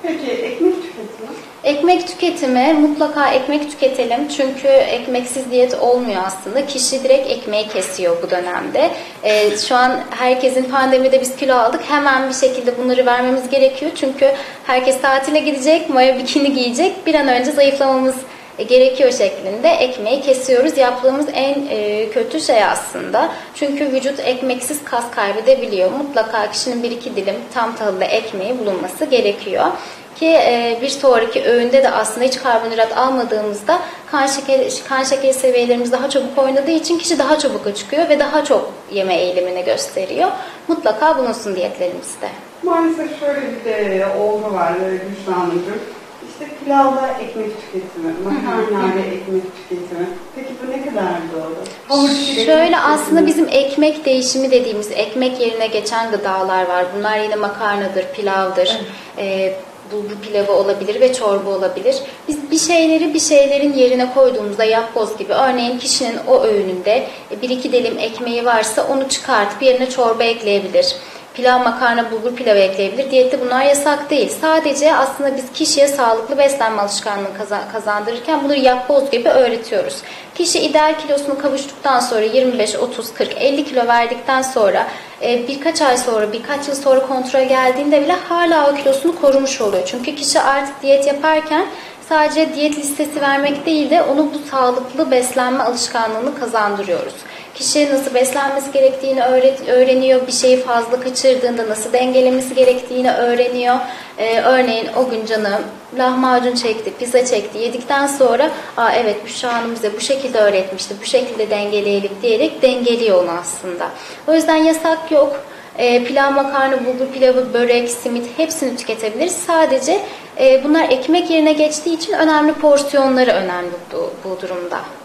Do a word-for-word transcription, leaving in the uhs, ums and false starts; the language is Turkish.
Peki ekmek tüketimi? Ekmek tüketimi, mutlaka ekmek tüketelim çünkü ekmeksiz diyet olmuyor aslında. Kişi direkt ekmeği kesiyor bu dönemde. Ee, şu an herkesin pandemide biz kilo aldık. Hemen bir şekilde bunları vermemiz gerekiyor. Çünkü herkes tatile gidecek, mayo bikini giyecek. Bir an önce zayıflamamız gerekiyor şeklinde ekmeği kesiyoruz. Yaptığımız en e, kötü şey aslında. Çünkü vücut ekmeksiz kas kaybedebiliyor. Mutlaka kişinin bir iki dilim tam tahıllı ekmeği bulunması gerekiyor. Ki e, bir sonraki öğünde de aslında hiç karbonhidrat almadığımızda kan şekeri, kan şekeri seviyelerimiz daha çabuk oynadığı için kişi daha çabuk acıkıyor ve daha çok yeme eğilimini gösteriyor. Mutlaka bulunsun diyetlerimizde. Maalesef şöyle bir de olgu var Büşra Hanımcığım. İşte pilavda ekmek tüketimi, makarnayla ekmek tüketimi. Peki bu ne kadar doğru? Şöyle aslında bizim ekmek değişimi dediğimiz ekmek yerine geçen gıdalar var. Bunlar yine makarnadır, pilavdır. Evet. E, bulgur pilavı olabilir ve çorba olabilir. Biz bir şeyleri bir şeylerin yerine koyduğumuzda yapboz gibi örneğin kişinin o öğününde bir iki dilim ekmeği varsa onu çıkartıp yerine çorba ekleyebilir. Pilav, makarna, bulgur pilavı ekleyebilir. Diyette bunlar yasak değil. Sadece aslında biz kişiye sağlıklı beslenme alışkanlığı kazandırırken bunları yapboz gibi öğretiyoruz. Kişi ideal kilosunu kavuştuktan sonra yirmi beş, otuz, kırk, elli kilo verdikten sonra birkaç ay sonra, birkaç yıl sonra kontrol geldiğinde bile hala o kilosunu korumuş oluyor. Çünkü kişi artık diyet yaparken sadece diyet listesi vermek değil de onu bu sağlıklı beslenme alışkanlığını kazandırıyoruz. Kişi nasıl beslenmesi gerektiğini öğreniyor, bir şeyi fazla kaçırdığında nasıl dengelemesi gerektiğini öğreniyor. Ee, örneğin o gün canım lahmacun çekti, pizza çekti, yedikten sonra aa evet Büşra Hanım bize bu şekilde öğretmişti, bu şekilde dengeleyelim diyerek dengeliyor onu aslında. O yüzden yasak yok. E, pilav, makarna, bulgur pilavı, börek, simit hepsini tüketebiliriz. Sadece e, bunlar ekmek yerine geçtiği için önemli porsiyonları önemli bu, bu durumda.